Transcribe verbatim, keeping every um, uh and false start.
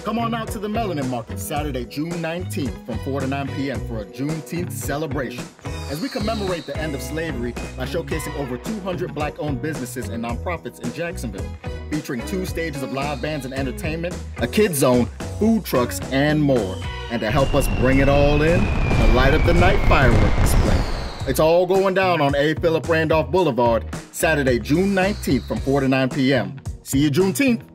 Come on out to the Melanin Market Saturday, June nineteenth from four to nine p m for a Juneteenth celebration. As we commemorate the end of slavery by showcasing over two hundred black-owned businesses and nonprofits in Jacksonville, featuring two stages of live bands and entertainment, a kids zone, food trucks, and more. And to help us bring it all in, the Light Up the Night firework display. It's all going down on A. Philip Randolph Boulevard, Saturday, June nineteenth from four to nine p m See you Juneteenth.